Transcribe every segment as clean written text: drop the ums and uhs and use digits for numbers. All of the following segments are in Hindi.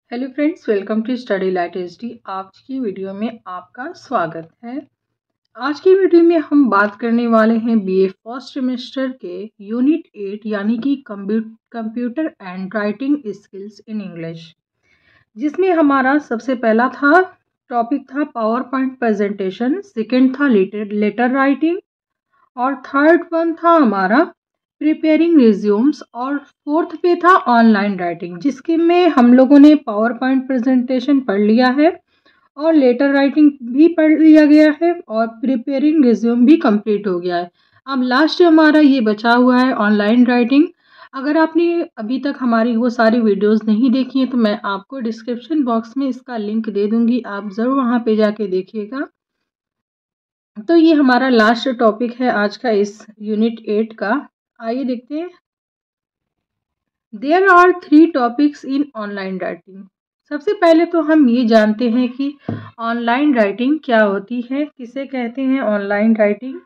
Hello friends, welcome to study light HD. आज की वीडियो में आपका स्वागत है। आज की वीडियो में हम बात करने वाले हैं बीए फर्स्ट सेमेस्टर के यूनिट 8 यानी कि computer and writing skills in English, जिसमें हमारा सबसे पहला टॉपिक था पावर पॉइंट प्रेजेंटेशन, सेकेंड था लेटर राइटिंग और थर्ड वन था हमारा प्रिपेयरिंग रिज्यूम्स और फोर्थ पे था ऑनलाइन राइटिंग, जिसके में हम लोगों ने पावर पॉइंट प्रेजेंटेशन पढ़ लिया है और लेटर राइटिंग भी पढ़ लिया गया है और प्रिपेयरिंग रिज्यूम भी कंप्लीट हो गया है। अब लास्ट हमारा ये बचा हुआ है ऑनलाइन राइटिंग। अगर आपने अभी तक हमारी वो सारी वीडियोस नहीं देखी हैं तो मैं आपको डिस्क्रिप्शन बॉक्स में इसका लिंक दे दूंगी, आप ज़रूर वहाँ पे जाके देखिएगा। तो ये हमारा लास्ट टॉपिक है आज का इस यूनिट 8 का। आइए देखते हैं। There are 3 topics in online writing. सबसे पहले तो हम ये जानते हैं कि ऑनलाइन राइटिंग क्या होती है, किसे कहते हैं ऑनलाइन राइटिंग।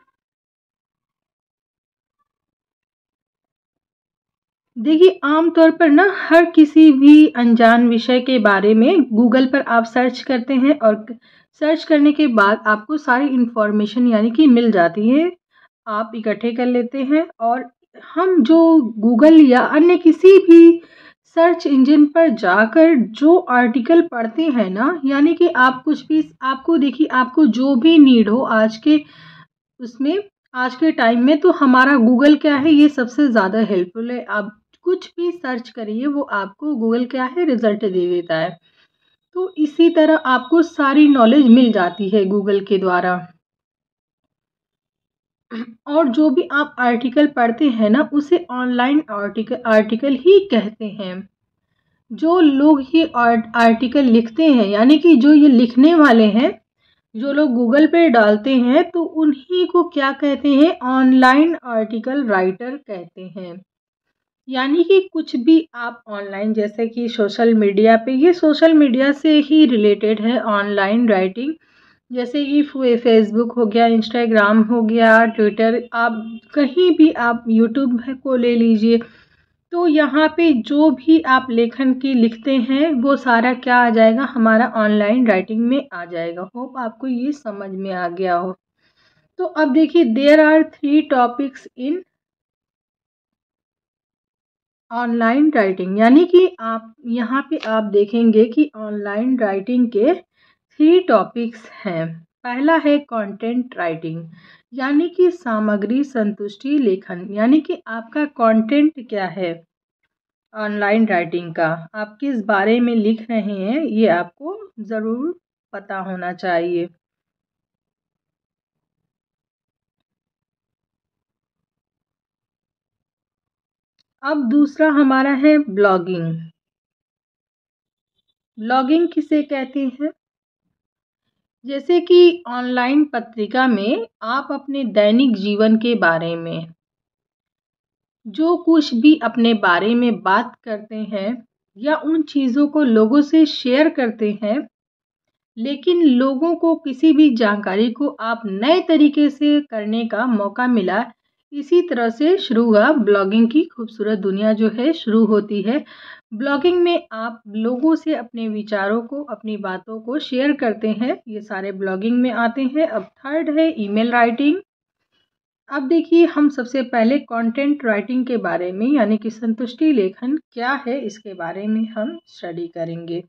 देखिए, आमतौर पर ना हर किसी भी अनजान विषय के बारे में गूगल पर आप सर्च करते हैं और सर्च करने के बाद आपको सारी इंफॉर्मेशन यानी कि मिल जाती है, आप इकट्ठे कर लेते हैं। और हम जो गूगल या अन्य किसी भी सर्च इंजन पर जाकर जो आर्टिकल पढ़ते हैं ना, यानी कि आप कुछ भी आपको देखिए, आपको जो भी नीड हो आज के उसमें आज के टाइम में, तो हमारा गूगल क्या है, ये सबसे ज़्यादा हेल्पफुल है। आप कुछ भी सर्च करिए, वो आपको गूगल क्या है, रिजल्ट दे देता है। तो इसी तरह आपको सारी नॉलेज मिल जाती है गूगल के द्वारा। और जो भी आप आर्टिकल पढ़ते हैं ना, उसे ऑनलाइन आर्टिकल ही कहते हैं। जो लोग ये आर्टिकल लिखते हैं, यानी कि जो ये लिखने वाले हैं, जो लोग गूगल पे डालते हैं, तो उन्हीं को क्या कहते हैं, ऑनलाइन आर्टिकल राइटर कहते हैं। यानी कि कुछ भी आप ऑनलाइन, जैसे कि सोशल मीडिया पे, ये सोशल मीडिया से ही रिलेटेड है ऑनलाइन राइटिंग। जैसे कि फेसबुक हो गया, इंस्टाग्राम हो गया, ट्विटर, आप कहीं भी, आप यूट्यूब को ले लीजिए, तो यहाँ पे जो भी आप लेखन की लिखते हैं वो सारा क्या आ जाएगा, हमारा ऑनलाइन राइटिंग में आ जाएगा। होप आपको ये समझ में आ गया हो। तो अब देखिए, there are 3 topics in online writing, यानी कि आप यहाँ पे आप देखेंगे कि ऑनलाइन राइटिंग के 3 टॉपिक्स हैं। पहला है कंटेंट राइटिंग, यानी कि सामग्री संतुष्टि लेखन, यानी कि आपका कंटेंट क्या है ऑनलाइन राइटिंग का, आप किस बारे में लिख रहे हैं, ये आपको ज़रूर पता होना चाहिए। अब दूसरा हमारा है ब्लॉगिंग। ब्लॉगिंग किसे कहते हैं? जैसे कि ऑनलाइन पत्रिका में आप अपने दैनिक जीवन के बारे में जो कुछ भी अपने बारे में बात करते हैं या उन चीज़ों को लोगों से शेयर करते हैं, लेकिन लोगों को किसी भी जानकारी को आप नए तरीके से करने का मौका मिला, इसी तरह से शुरू हुआ ब्लॉगिंग की खूबसूरत दुनिया जो है शुरू होती है। ब्लॉगिंग में आप लोगों से अपने विचारों को, अपनी बातों को शेयर करते हैं, ये सारे ब्लॉगिंग में आते हैं। अब थर्ड है ईमेल राइटिंग। अब देखिए, हम सबसे पहले कंटेंट राइटिंग के बारे में, यानी कि संतुष्टि लेखन क्या है, इसके बारे में हम स्टडी करेंगे।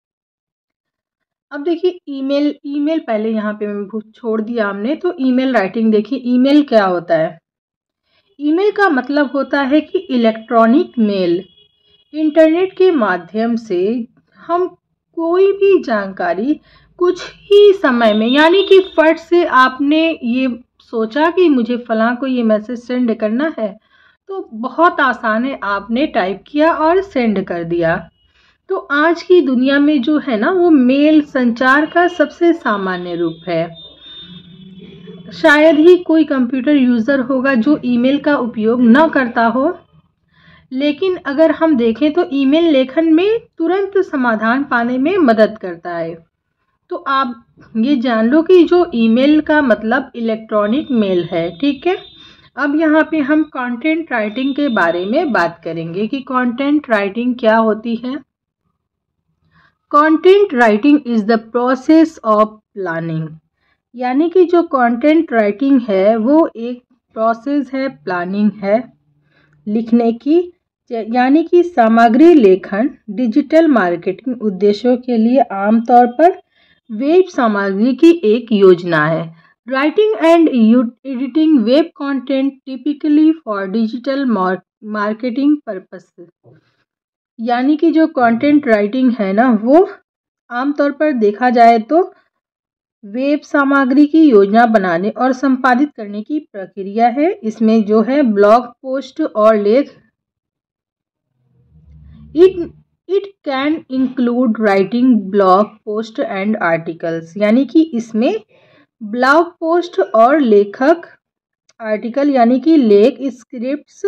अब देखिए, ईमेल पहले यहाँ पे मैं छोड़ दिया हमने, तो ईमेल राइटिंग देखिए, ईमेल क्या होता है। ईमेल का मतलब होता है कि इलेक्ट्रॉनिक मेल। इंटरनेट के माध्यम से हम कोई भी जानकारी कुछ ही समय में, यानी कि फट से आपने ये सोचा कि मुझे फलां को ये मैसेज सेंड करना है, तो बहुत आसान है, आपने टाइप किया और सेंड कर दिया। तो आज की दुनिया में जो है ना, वो मेल संचार का सबसे सामान्य रूप है। शायद ही कोई कंप्यूटर यूज़र होगा जो ईमेल का उपयोग न करता हो, लेकिन अगर हम देखें तो ईमेल लेखन में तुरंत समाधान पाने में मदद करता है। तो आप ये जान लो कि जो ईमेल का मतलब इलेक्ट्रॉनिक मेल है, ठीक है। अब यहाँ पे हम कंटेंट राइटिंग के बारे में बात करेंगे कि कंटेंट राइटिंग क्या होती है। Content writing is the process of planning. यानी कि जो कंटेंट राइटिंग है वो एक प्रोसेस है, प्लानिंग है लिखने की। यानी कि सामग्री लेखन डिजिटल मार्केटिंग उद्देश्यों के लिए आमतौर पर वेब सामग्री की एक योजना है। Writing and editing web content typically for digital marketing purpose. यानी कि जो कंटेंट राइटिंग है ना वो आमतौर पर देखा जाए तो वेब सामग्री की योजना बनाने और संपादित करने की प्रक्रिया है। इसमें जो है ब्लॉग पोस्ट और लेख it can include writing blog post and articles. यानी कि इसमें ब्लॉग पोस्ट और लेखक आर्टिकल यानी कि लेख, scripts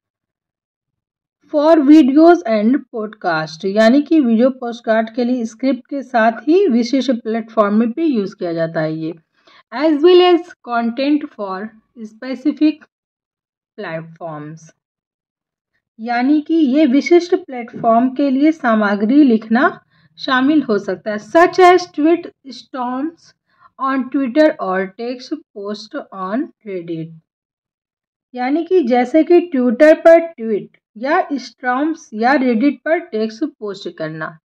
for videos and podcast. यानी कि वीडियो पॉडकास्ट के लिए स्क्रिप्ट के साथ ही विशेष प्लेटफॉर्म में भी यूज किया जाता है ये, as well as content for specific platforms. यानी कि ये विशिष्ट प्लेटफॉर्म के लिए सामग्री लिखना शामिल हो सकता है, such as tweet storms on Twitter और टेक्स्ट पोस्ट ऑन रेडिट। यानी कि जैसे कि ट्विटर पर ट्वीट या स्टॉर्म्स या रेडिट पर टेक्स्ट पोस्ट करना।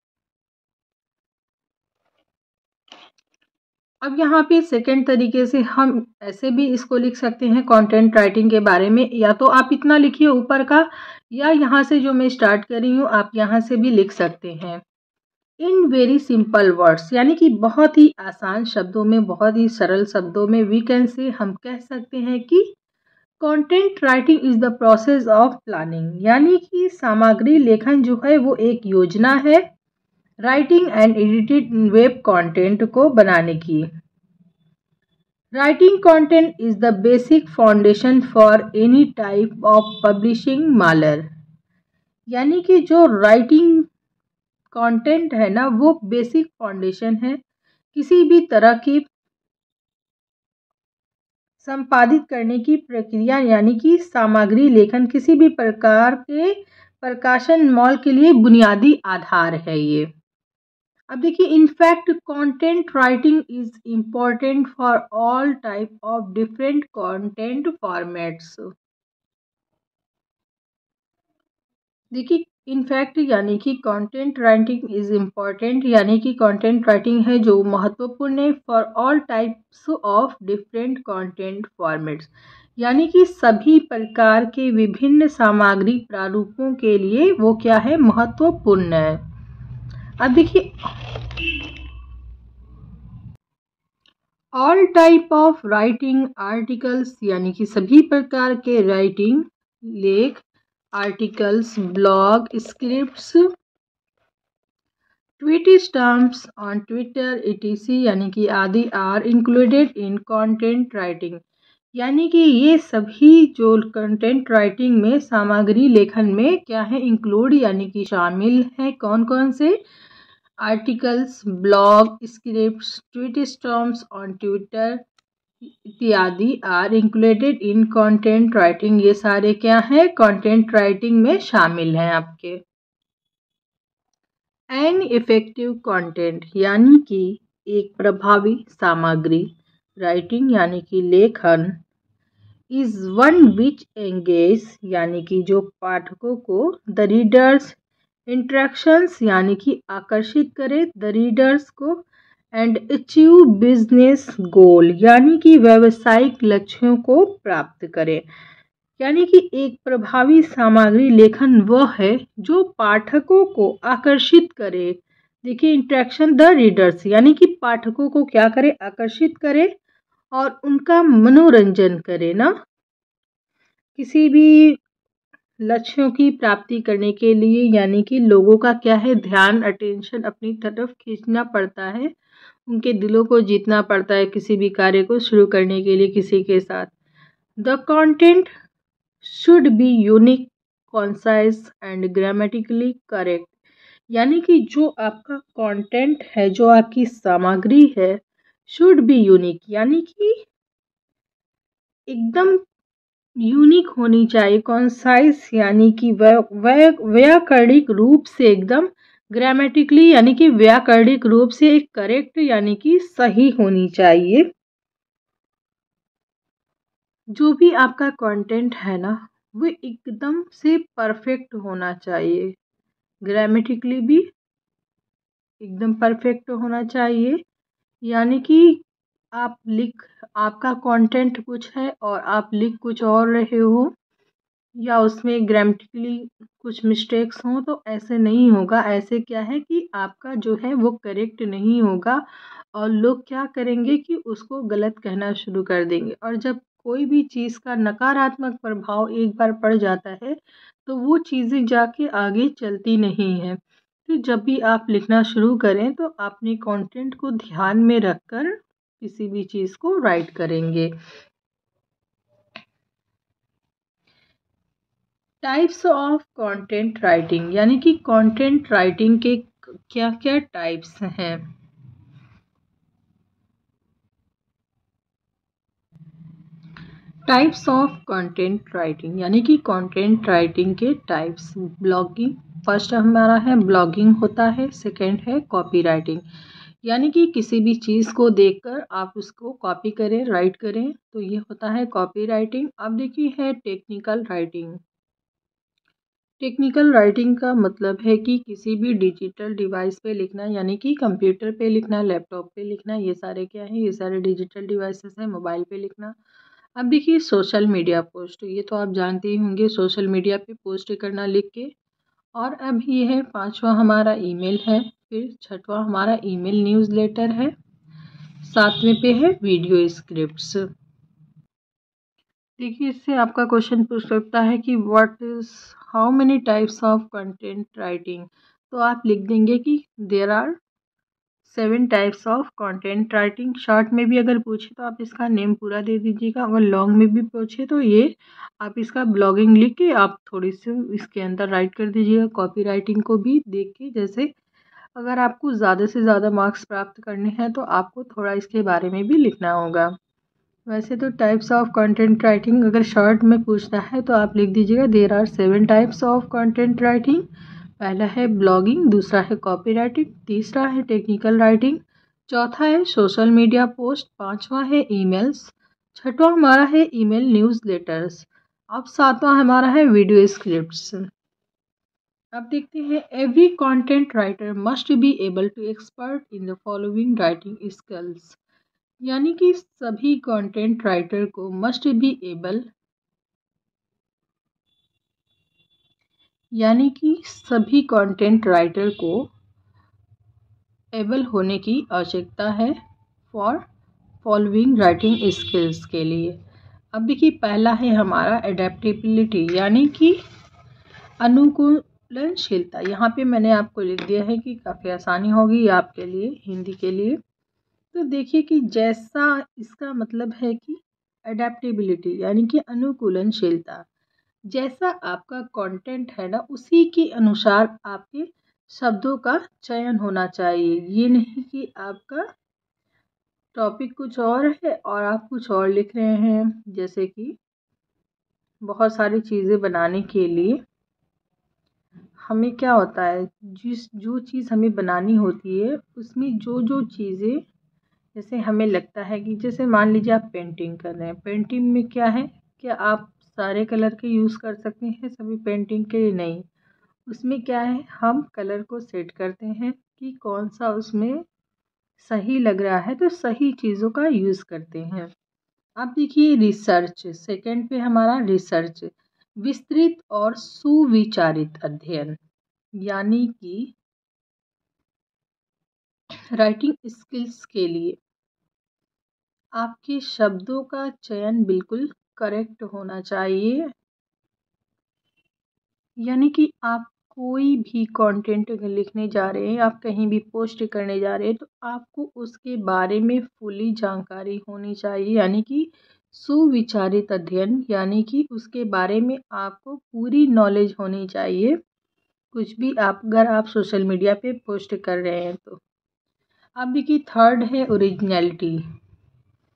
अब यहाँ पे सेकंड तरीके से हम ऐसे भी इसको लिख सकते हैं कंटेंट राइटिंग के बारे में, या तो आप इतना लिखिए ऊपर का, या यहाँ से जो मैं स्टार्ट कर रही हूँ आप यहाँ से भी लिख सकते हैं। इन वेरी सिंपल वर्ड्स, यानी कि बहुत ही आसान शब्दों में, बहुत ही सरल शब्दों में वी कैन से हम कह सकते हैं कि content writing is the process of planning. यानी कि सामग्री लेखन जो है वो एक योजना है writing and edited web content को बनाने की। Writing content is the basic foundation for any type of publishing mailer. यानी कि जो राइटिंग कंटेंट है ना वो बेसिक फाउंडेशन है किसी भी तरह की संपादित करने की प्रक्रिया। यानी कि सामग्री लेखन किसी भी प्रकार के प्रकाशन मॉल के लिए बुनियादी आधार है ये। अब देखिए, in fact content writing is important for all type of different content formats. देखिए, इनफैक्ट यानी कि कंटेंट राइटिंग इज इम्पोर्टेंट, यानी कि कंटेंट राइटिंग है जो महत्वपूर्ण है for all types of different content formats. यानी कि सभी प्रकार के विभिन्न सामग्री प्रारूपों के लिए वो क्या है, महत्वपूर्ण है। अब देखिए, all type of writing articles, यानी कि सभी प्रकार के राइटिंग, लेख, articles, blog, scripts, tweet stamps on Twitter etc, यानी कि आदि are included in content writing. यानी कि ये सभी जो कंटेंट राइटिंग में सामग्री लेखन में क्या है, इंक्लूड यानी कि शामिल है। कौन कौन से? Articles, blog, scripts, tweet storms on Twitter इत्यादि are included in content writing. ये सारे क्या है, कंटेंट राइटिंग में शामिल हैं आपके। एन इफेक्टिव कंटेंट, यानी कि एक प्रभावी सामग्री, राइटिंग यानी कि लेखन, इज वन विच एंगेज, यानी कि जो पाठकों को, द रीडर्स, इंट्रैक्शंस यानी कि आकर्षित करे द रीडर्स को, एंड अचीव बिजनेस गोल, यानी कि व्यावसायिक लक्ष्यों को प्राप्त करे। यानी कि एक प्रभावी सामग्री लेखन वह है जो पाठकों को आकर्षित करे। देखिए, इंट्रैक्शन द रीडर्स, यानी कि पाठकों को क्या करे, आकर्षित करे और उनका मनोरंजन करे ना। किसी भी लक्ष्यों की प्राप्ति करने के लिए, यानी कि लोगों का क्या है, ध्यान, अटेंशन अपनी तरफ खींचना पड़ता है, उनके दिलों को जीतना पड़ता है किसी भी कार्य को शुरू करने के लिए किसी के साथ। The content should be unique, concise and grammatically correct. यानी कि जो आपका कंटेंट है, जो आपकी सामग्री है, शुड बी यूनिक, यानी कि एकदम यूनिक होनी चाहिए। कॉन्साइज यानी कि व्याकरणिक रूप से एकदम ग्रामेटिकली यानी कि व्याकरणिक रूप से एक करेक्ट यानी कि सही होनी चाहिए। जो भी आपका कंटेंट है ना, वो एकदम से परफेक्ट होना चाहिए। ग्रामेटिकली भी एकदम परफेक्ट होना चाहिए, यानी कि आप लिख आपका कंटेंट कुछ है और आप लिख कुछ और रहे हो, या उसमें ग्रामेटिकली कुछ मिस्टेक्स हों, तो ऐसे नहीं होगा। ऐसे क्या है कि आपका जो है वो करेक्ट नहीं होगा और लोग क्या करेंगे कि उसको गलत कहना शुरू कर देंगे। और जब कोई भी चीज़ का नकारात्मक प्रभाव एक बार पड़ जाता है तो वो चीज़ें जाके आगे चलती नहीं हैं। तो जब भी आप लिखना शुरू करें तो अपने कंटेंट को ध्यान में रखकर किसी भी चीज़ को राइट करेंगे। टाइप्स ऑफ कंटेंट राइटिंग, यानी कि कंटेंट राइटिंग के क्या क्या टाइप्स हैं। टाइप्स ऑफ कंटेंट राइटिंग, यानी कि कंटेंट राइटिंग के टाइप्स। ब्लॉगिंग फर्स्ट हमारा है, ब्लॉगिंग होता है। सेकंड है कॉपी राइटिंग, यानी कि किसी भी चीज़ को देखकर आप उसको कॉपी करें, राइट करें, तो ये होता है कॉपी राइटिंग। अब देखिए है टेक्निकल राइटिंग। टेक्निकल राइटिंग का मतलब है कि किसी भी डिजिटल डिवाइस पे लिखना, यानी कि कंप्यूटर पे लिखना, लैपटॉप पे लिखना, ये सारे क्या है, ये सारे डिजिटल डिवाइसेस हैं। मोबाइल पे लिखना। अब देखिए सोशल मीडिया पोस्ट, ये तो आप जानते ही होंगे, सोशल मीडिया पे पोस्ट करना लिख के। और अब ये है पांचवा हमारा ईमेल है, फिर छठवां हमारा ईमेल न्यूज़लेटर है, सातवें पे है वीडियो स्क्रिप्ट्स। देखिए इससे आपका क्वेश्चन पूछ सकता है कि what is how many types of content writing, तो आप लिख देंगे कि there are 7 types of content writing. Short में भी अगर पूछे तो आप इसका नेम पूरा दे दीजिएगा, अगर लॉन्ग में भी पूछे तो ये आप इसका ब्लॉगिंग लिख के आप थोड़ी सी इसके अंदर राइट कर दीजिएगा। कॉपी राइटिंग को भी देख के, जैसे अगर आपको ज़्यादा से ज़्यादा मार्क्स प्राप्त करने हैं तो आपको थोड़ा इसके बारे में भी लिखना होगा। वैसे तो टाइप्स ऑफ कंटेंट राइटिंग अगर शॉर्ट में पूछता है तो आप लिख दीजिएगा there are 7 types of content writing. पहला है ब्लॉगिंग, दूसरा है कॉपी राइटिंग, तीसरा है टेक्निकल राइटिंग, चौथा है सोशल मीडिया पोस्ट, पांचवा है ईमेल्स, छठवां हमारा है ईमेल न्यूज़ लेटर्स, अब सातवां हमारा है वीडियो स्क्रिप्ट्स। अब देखते हैं every content writer must be able to expert in the following writing skills, यानी कि सभी कंटेंट राइटर को मस्ट बी एबल, यानी कि सभी कंटेंट राइटर को एबल होने की आवश्यकता है फॉर फॉलोइंग राइटिंग स्किल्स के लिए। अब देखिए पहला है हमारा एडेप्टेबिलिटी, यानी कि अनुकूलनशीलता। यहाँ पे मैंने आपको लिख दिया है कि काफ़ी आसानी होगी आपके लिए हिंदी के लिए। तो देखिए कि जैसा इसका मतलब है कि अडेप्टेबिलिटी यानी कि अनुकूलनशीलता, जैसा आपका कंटेंट है ना उसी के अनुसार आपके शब्दों का चयन होना चाहिए। ये नहीं कि आपका टॉपिक कुछ और है और आप कुछ और लिख रहे हैं। जैसे कि बहुत सारी चीज़ें बनाने के लिए हमें क्या होता है, जो चीज़ हमें बनानी होती है उसमें जो जो चीज़ें, जैसे हमें लगता है कि जैसे मान लीजिए आप पेंटिंग कर रहे हैं, पेंटिंग में क्या है कि आप सारे कलर के यूज़ कर सकते हैं, सभी पेंटिंग के लिए नहीं। उसमें क्या है, हम कलर को सेट करते हैं कि कौन सा उसमें सही लग रहा है, तो सही चीज़ों का यूज़ करते हैं। अब देखिए रिसर्च, सेकंड पे हमारा रिसर्च, विस्तृत और सुविचारित अध्ययन, यानी कि राइटिंग स्किल्स के लिए आपके शब्दों का चयन बिल्कुल करेक्ट होना चाहिए। यानी कि आप कोई भी कंटेंट अगर लिखने जा रहे हैं, आप कहीं भी पोस्ट करने जा रहे हैं, तो आपको उसके बारे में फुली जानकारी होनी चाहिए, यानी कि सुविचारित अध्ययन, यानी कि उसके बारे में आपको पूरी नॉलेज होनी चाहिए। कुछ भी आप अगर आप सोशल मीडिया पे पोस्ट कर रहे हैं तो। अब देखिए थर्ड है ओरिजिनलिटी,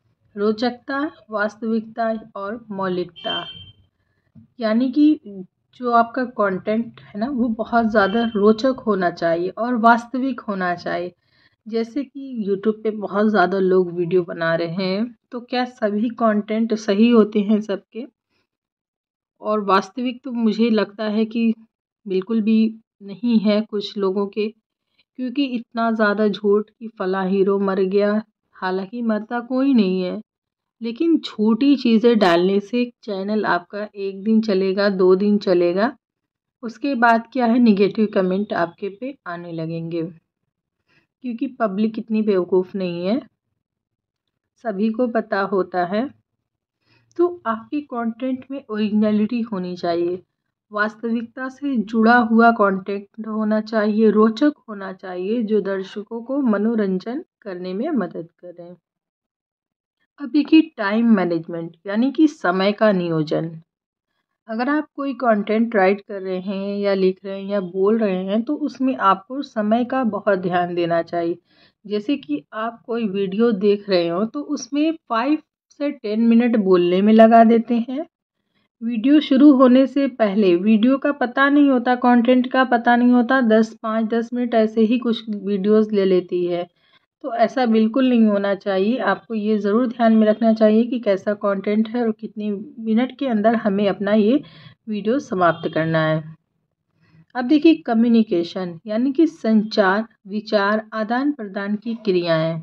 रोचकता, वास्तविकता और मौलिकता, यानी कि जो आपका कंटेंट है ना वो बहुत ज़्यादा रोचक होना चाहिए और वास्तविक होना चाहिए। जैसे कि यूट्यूब पे बहुत ज़्यादा लोग वीडियो बना रहे हैं, तो क्या सभी कंटेंट सही होते हैं सबके? और वास्तविक तो मुझे लगता है कि बिल्कुल भी नहीं है कुछ लोगों के, क्योंकि इतना ज़्यादा झूठ कि फला हीरो मर गया, हालांकि मरता कोई नहीं है। लेकिन छोटी चीज़ें डालने से चैनल आपका 1 दिन चलेगा, 2 दिन चलेगा, उसके बाद क्या है नेगेटिव कमेंट आपके पे आने लगेंगे, क्योंकि पब्लिक इतनी बेवकूफ़ नहीं है, सभी को पता होता है। तो आपके कंटेंट में ओरिजिनलिटी होनी चाहिए, वास्तविकता से जुड़ा हुआ कंटेंट होना चाहिए, रोचक होना चाहिए, जो दर्शकों को मनोरंजन करने में मदद करें। अब देखिए टाइम मैनेजमेंट यानी कि समय का नियोजन। अगर आप कोई कंटेंट राइट कर रहे हैं या लिख रहे हैं या बोल रहे हैं तो उसमें आपको समय का बहुत ध्यान देना चाहिए। जैसे कि आप कोई वीडियो देख रहे हो तो उसमें 5 से 10 मिनट बोलने में लगा देते हैं। वीडियो शुरू होने से पहले वीडियो का पता नहीं होता, कंटेंट का पता नहीं होता, 5-10 मिनट ऐसे ही कुछ वीडियोस ले लेती है। तो ऐसा बिल्कुल नहीं होना चाहिए। आपको ये ज़रूर ध्यान में रखना चाहिए कि कैसा कंटेंट है और कितने मिनट के अंदर हमें अपना ये वीडियो समाप्त करना है। अब देखिए कम्युनिकेशन यानी कि संचार, विचार आदान प्रदान की क्रियाएं।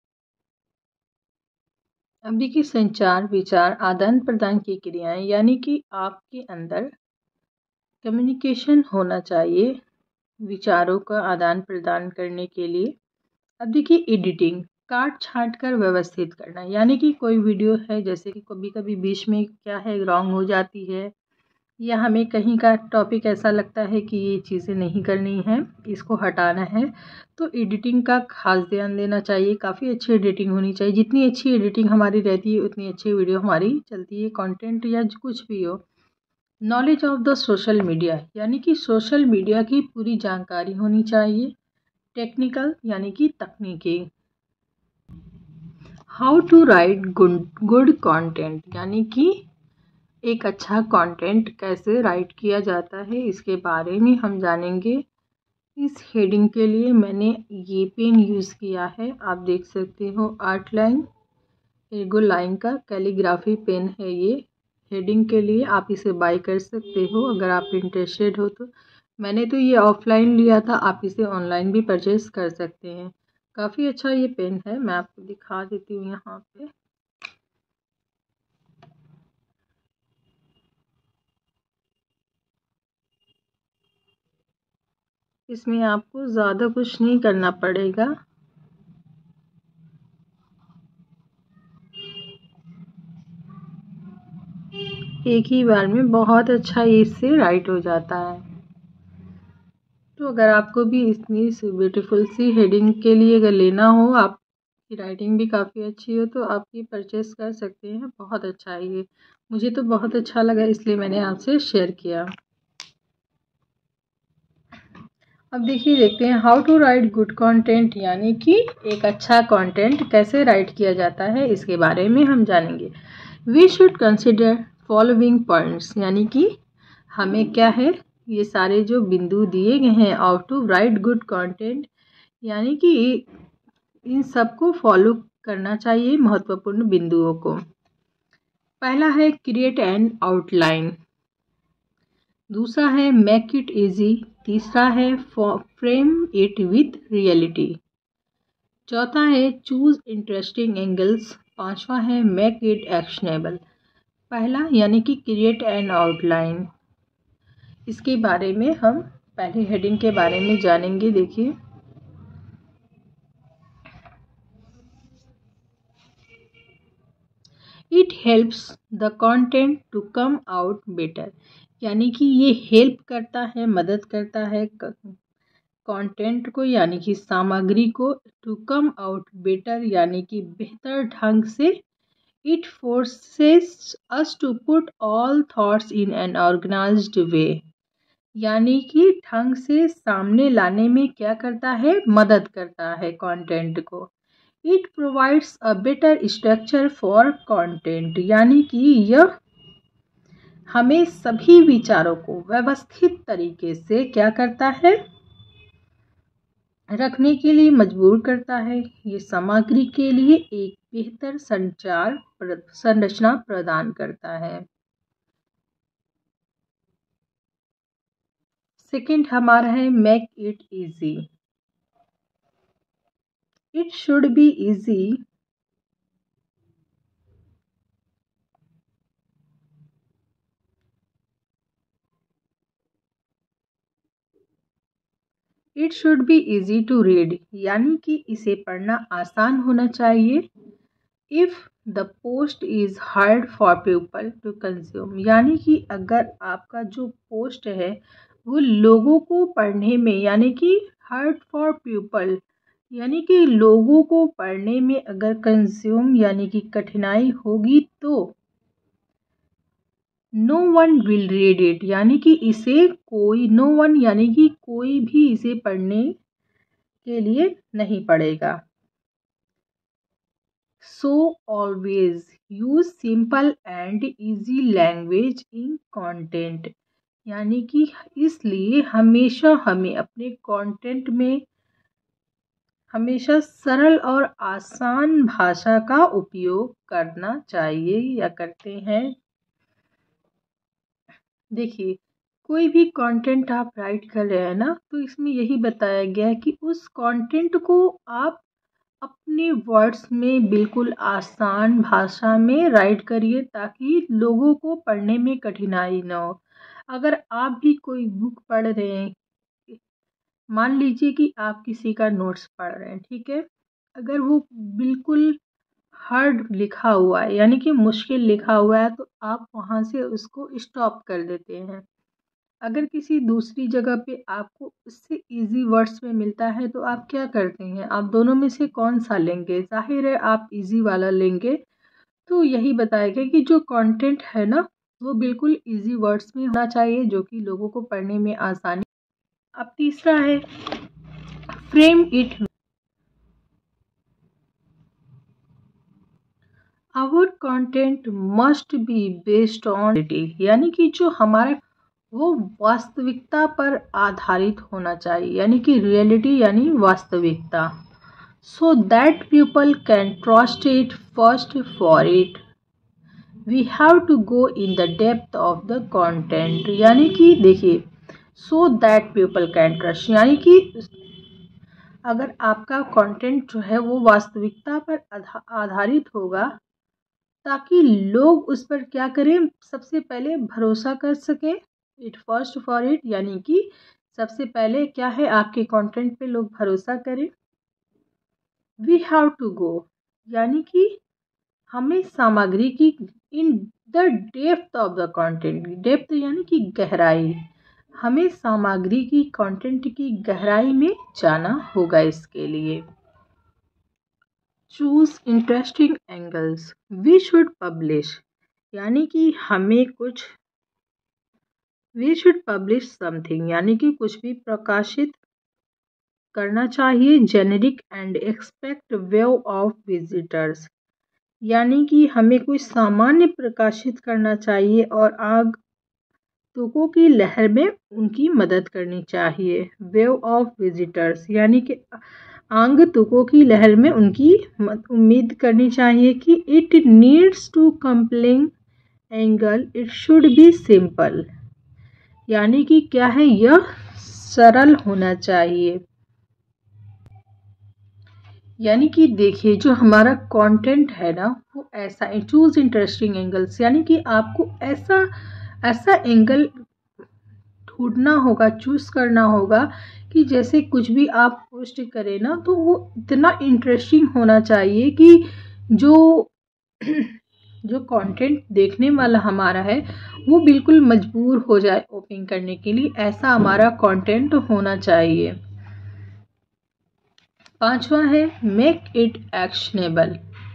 अब देखिए संचार, विचार आदान प्रदान की क्रियाएं यानी कि आपके अंदर कम्युनिकेशन होना चाहिए विचारों का आदान प्रदान करने के लिए। अब देखिए एडिटिंग, काट छाँट कर व्यवस्थित करना, यानी कि कोई वीडियो है जैसे कि कभी कभी बीच में क्या है रॉन्ग हो जाती है, या हमें कहीं का टॉपिक ऐसा लगता है कि ये चीज़ें नहीं करनी है, इसको हटाना है, तो एडिटिंग का खास ध्यान देना चाहिए। काफ़ी अच्छी एडिटिंग होनी चाहिए, जितनी अच्छी एडिटिंग हमारी रहती है उतनी अच्छी वीडियो हमारी चलती है, कंटेंट या कुछ भी हो। Knowledge of the social media यानी कि सोशल मीडिया की पूरी जानकारी होनी चाहिए। टेक्निकल यानी कि तकनीकी। How to write good content यानी कि एक अच्छा कंटेंट कैसे राइट किया जाता है, इसके बारे में हम जानेंगे। इस हेडिंग के लिए मैंने ये पेन यूज़ किया है, आप देख सकते हो आर्ट लाइन एगो लाइन का कैलीग्राफी पेन है ये। हेडिंग के लिए आप इसे बाय कर सकते हो अगर आप इंटरेस्टेड हो तो। मैंने तो ये ऑफलाइन लिया था, आप इसे ऑनलाइन भी परचेस कर सकते हैं। काफ़ी अच्छा ये पेन है, मैं आपको दिखा देती हूँ यहाँ पे। इसमें आपको ज़्यादा कुछ नहीं करना पड़ेगा। एक ही बार में बहुत अच्छा इससे राइट हो जाता है। तो अगर आपको भी इतनी ब्यूटीफुल सी हेडिंग के लिए अगर लेना हो, आपकी राइटिंग भी काफ़ी अच्छी हो, तो आप ये परचेस कर सकते हैं। बहुत अच्छा है ये, मुझे तो बहुत अच्छा लगा इसलिए मैंने आपसे शेयर किया। अब देखिए देखते हैं how to write good content यानी कि एक अच्छा कंटेंट कैसे राइट किया जाता है, इसके बारे में हम जानेंगे। We should consider following points यानी कि हमें क्या है ये सारे जो बिंदु दिए गए हैं how to write good content, यानी कि इन सबको फॉलो करना चाहिए महत्वपूर्ण बिंदुओं को। पहला है क्रिएट एन आउटलाइन, दूसरा है मेक इट इजी, तीसरा है फ्रेम इट विथ रियलिटी, चौथा है चूज इंटरेस्टिंग एंगल्स, पांचवा है मेक इट एक्शनेबल। पहला यानी कि क्रिएट एन आउटलाइन, इसके बारे में हम पहले हेडिंग के बारे में जानेंगे। देखिए it helps the content to come out better, यानी कि ये हेल्प करता है, मदद करता है कंटेंट को यानी कि सामग्री को टू कम आउट बेटर यानी कि बेहतर ढंग से। It forces us to put all thoughts in an organized way, यानी कि ढंग से सामने लाने में क्या करता है, मदद करता है कंटेंट को। It provides a better structure for content, यानी कि यह हमें सभी विचारों को व्यवस्थित तरीके से क्या करता है, रखने के लिए मजबूर करता है। ये सामग्री के लिए एक बेहतर संरचना प्रदान करता है। सेकंड हमारा है make it easy. It should be easy it should be easy to read, यानी कि इसे पढ़ना आसान होना चाहिए। If the post is hard for people to consume, यानी कि अगर आपका जो पोस्ट है वो लोगों को पढ़ने में, यानी कि हार्ड फॉर पीपल यानी कि लोगों को पढ़ने में अगर कंज्यूम यानी कि कठिनाई होगी तो no one will read it, यानी कि इसे कोई, नो वन यानी कि कोई भी इसे पढ़ने के लिए नहीं पढ़ेगा। So always use simple and easy language in content, यानी कि इसलिए हमेशा हमें अपने कंटेंट में हमेशा सरल और आसान भाषा का उपयोग करना चाहिए या करते हैं। देखिए, कोई भी कंटेंट आप राइट कर रहे हैं ना, तो इसमें यही बताया गया है कि उस कंटेंट को आप अपने वर्ड्स में बिल्कुल आसान भाषा में राइट करिए ताकि लोगों को पढ़ने में कठिनाई ना हो। अगर आप भी कोई बुक पढ़ रहे हैं, मान लीजिए कि आप किसी का नोट्स पढ़ रहे हैं, ठीक है, अगर वो बिल्कुल हार्ड लिखा हुआ है यानी कि मुश्किल लिखा हुआ है तो आप वहाँ से उसको स्टॉप कर देते हैं। अगर किसी दूसरी जगह पे आपको उससे इजी वर्ड्स में मिलता है तो आप क्या करते हैं, आप दोनों में से कौन सा लेंगे? जाहिर है आप इजी वाला लेंगे। तो यही बताया गया कि जो कंटेंट है ना वो बिल्कुल इजी वर्ड्स में होना चाहिए जो कि लोगों को पढ़ने में आसानी। अब तीसरा है frame it. Our content must be based on reality, यानी कि जो हमारा वो वास्तविकता पर आधारित होना चाहिए, यानी कि रियलिटी यानी वास्तविकता। So that people can trust it. First for it we have to go in the depth of the content, यानी कि देखिए, so that people can trust, यानी कि अगर आपका कंटेंट जो है वो वास्तविकता पर आधारित होगा ताकि लोग उस पर क्या करें, सबसे पहले भरोसा कर सकें। इट फर्स्ट फॉर इट यानी कि सबसे पहले क्या है, आपके कंटेंट पे लोग भरोसा करें। वी हैव टू गो यानी कि हमें सामग्री की in the depth of the content, depth यानी कि गहराई, हमें सामग्री की कंटेंट की गहराई में जाना होगा। इसके लिए choose interesting angles. We should publish, यानी कि हमें कुछ, वी शुड पब्लिश समथिंग यानी कि कुछ भी प्रकाशित करना चाहिए। Generic and expect wave of visitors, यानी कि हमें कुछ सामान्य प्रकाशित करना चाहिए और आगंतुकों की लहर में उनकी मदद करनी चाहिए। वेव ऑफ विजिटर्स यानी कि आगंतुकों की लहर में उनकी उम्मीद करनी चाहिए कि it needs to complain angle, it should be simple, यानी कि क्या है, यह सरल होना चाहिए। यानी कि देखिए, जो हमारा कंटेंट है ना वो ऐसा है। चूज इंटरेस्टिंग एंगल्स, यानी कि आपको ऐसा एंगल ढूंढना होगा, चूज करना होगा कि जैसे कुछ भी आप पोस्ट करें ना तो वो इतना इंटरेस्टिंग होना चाहिए कि जो जो कंटेंट देखने वाला हमारा है वो बिल्कुल मजबूर हो जाए ओपन करने के लिए। ऐसा हमारा कंटेंट होना चाहिए। पांचवा है make it actionable.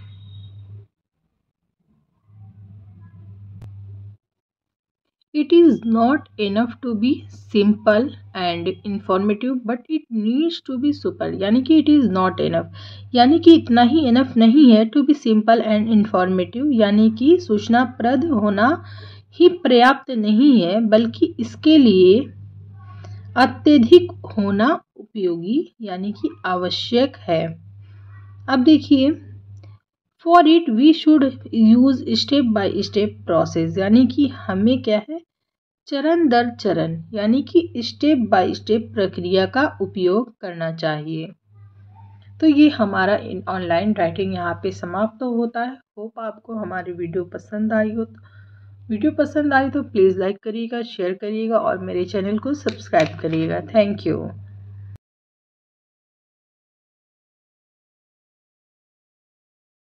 It is not enough to be simple and informative but it needs to be super, यानी कि it is not enough यानी कि इतना ही enough नहीं है to be simple and informative, यानी कि सूचनाप्रद होना ही पर्याप्त नहीं है, बल्कि इसके लिए अत्यधिक होना उपयोगी यानी कि आवश्यक है। अब देखिए, for it we should use step by step process, यानी कि हमें क्या है, चरण दर चरण यानी कि स्टेप बाय स्टेप प्रक्रिया का उपयोग करना चाहिए। तो ये हमारा ऑनलाइन राइटिंग यहाँ पे समाप्त होता है। होप आपको हमारी वीडियो पसंद आई हो। वीडियो पसंद आई तो प्लीज़ लाइक करिएगा, शेयर करिएगा और मेरे चैनल को सब्सक्राइब करिएगा। Thank you.